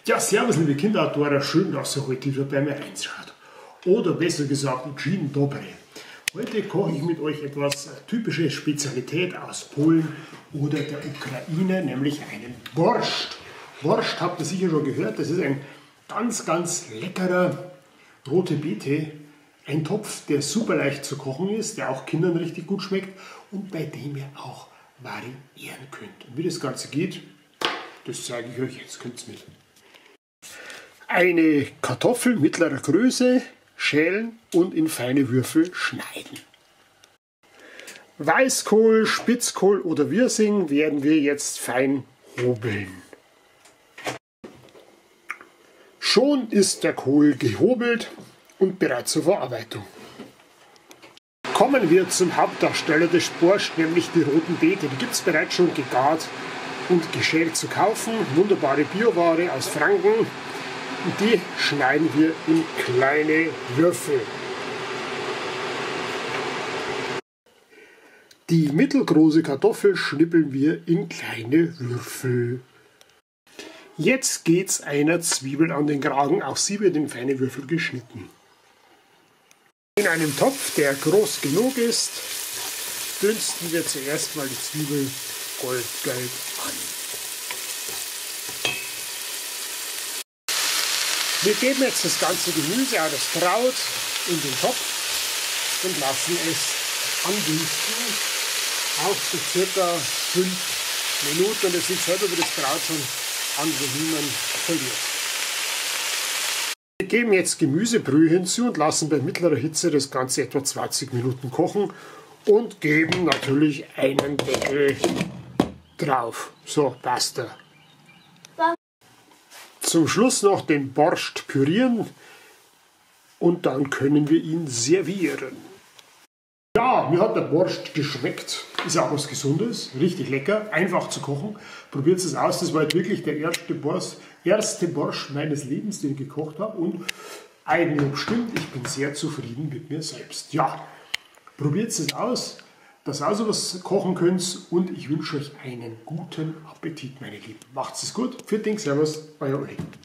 Ja, servus liebe Kinderautoren, schön, dass ihr heute wieder bei mir reinschaut. Oder besser gesagt, Dzień dobry. Heute koche ich mit euch etwas typische Spezialität aus Polen oder der Ukraine, nämlich einen Borscht. Borscht habt ihr sicher schon gehört, das ist ein ganz leckerer rote Beete. Ein Topf, der super leicht zu kochen ist, der auch Kindern richtig gut schmeckt und bei dem ihr auch variieren könnt. Und wie das Ganze geht, das zeige ich euch jetzt. Kommt's mit. Eine Kartoffel mittlerer Größe schälen und in feine Würfel schneiden. Weißkohl, Spitzkohl oder Wirsing werden wir jetzt fein hobeln. Schon ist der Kohl gehobelt und bereit zur Verarbeitung. Kommen wir zum Hauptdarsteller des Borscht, nämlich die roten Beete. Die gibt es bereits schon gegart und geschält zu kaufen. Wunderbare Bioware aus Franken. Und die schneiden wir in kleine Würfel. Die mittelgroße Kartoffel schnippeln wir in kleine Würfel. Jetzt geht's einer Zwiebel an den Kragen, auch sie wird in feine Würfel geschnitten. In einem Topf, der groß genug ist, dünsten wir zuerst mal die Zwiebel goldgelb an. Wir geben jetzt das ganze Gemüse, auch das Kraut, in den Topf und lassen es andünsten, auch so circa 5 Minuten. Und ihr seht selber, wie das Kraut schon an Volumen verliert. Wir geben jetzt Gemüsebrühe hinzu und lassen bei mittlerer Hitze das Ganze etwa 20 Minuten kochen und geben natürlich einen Deckel drauf. So, basta. Zum Schluss noch den Borscht pürieren und dann können wir ihn servieren. Ja, mir hat der Borscht geschmeckt. Ist auch was Gesundes, richtig lecker, einfach zu kochen. Probiert es aus, das war jetzt wirklich der erste Borscht meines Lebens, den ich gekocht habe. Und Eigenlob stimmt, ich bin sehr zufrieden mit mir selbst. Ja, probiert es aus, dass ihr auch sowas kochen könnt und ich wünsche euch einen guten Appetit, meine Lieben. Macht's es gut, für Ding, servus, euer Uli.